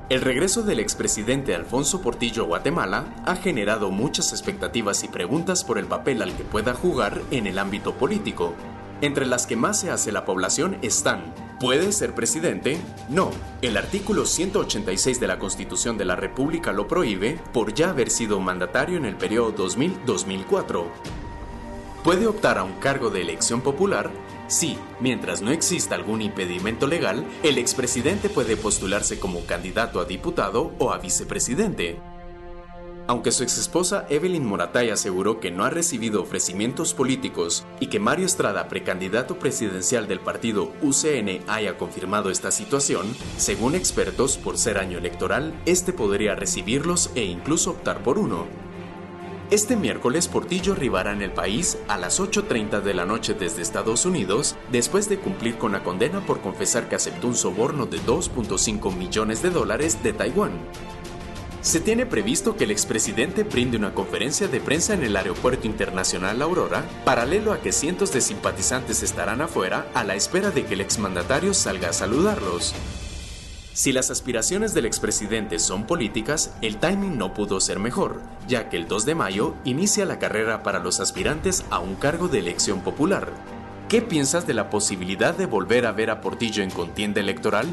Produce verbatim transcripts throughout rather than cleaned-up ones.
El regreso del expresidente Alfonso Portillo a Guatemala ha generado muchas expectativas y preguntas por el papel al que pueda jugar en el ámbito político. Entre las que más se hace la población están: ¿puede ser presidente? No. El artículo ciento ochenta y seis de la Constitución de la República lo prohíbe por ya haber sido mandatario en el periodo dos mil a dos mil cuatro. ¿Puede optar a un cargo de elección popular? Sí, mientras no exista algún impedimento legal, el expresidente puede postularse como candidato a diputado o a vicepresidente. Aunque su exesposa Evelyn Moratay aseguró que no ha recibido ofrecimientos políticos y que Mario Estrada, precandidato presidencial del partido U C N, haya confirmado esta situación, según expertos, por ser año electoral, este podría recibirlos e incluso optar por uno. Este miércoles, Portillo arribará en el país a las ocho treinta de la noche desde Estados Unidos, después de cumplir con la condena por confesar que aceptó un soborno de dos punto cinco millones de dólares de Taiwán. Se tiene previsto que el expresidente brinde una conferencia de prensa en el Aeropuerto Internacional Aurora, paralelo a que cientos de simpatizantes estarán afuera a la espera de que el exmandatario salga a saludarlos. Si las aspiraciones del expresidente son políticas, el timing no pudo ser mejor, ya que el dos de mayo inicia la carrera para los aspirantes a un cargo de elección popular. ¿Qué piensas de la posibilidad de volver a ver a Portillo en contienda electoral?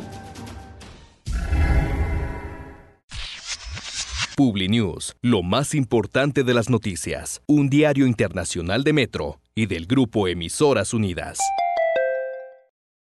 Publinews, lo más importante de las noticias, un diario internacional de Metro y del Grupo Emisoras Unidas.